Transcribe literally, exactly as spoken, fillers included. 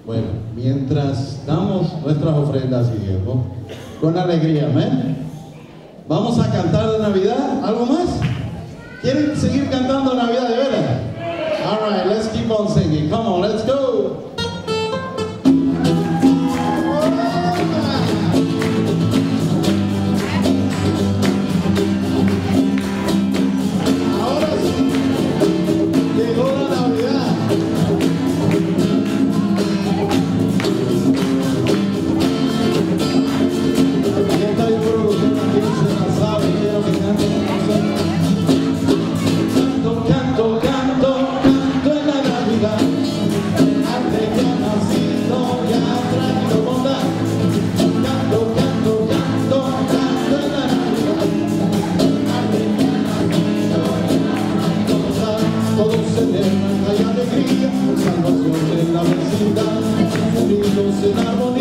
Bueno, mientras damos nuestras ofrendas y diezmos, con alegría, amén. Vamos a cantar de Navidad, ¿algo más? ¿Quieren seguir cantando Navidad de veras? All right, let's keep on singing. Come on, let's go. Salvación en la vecindad, unidos en armonía.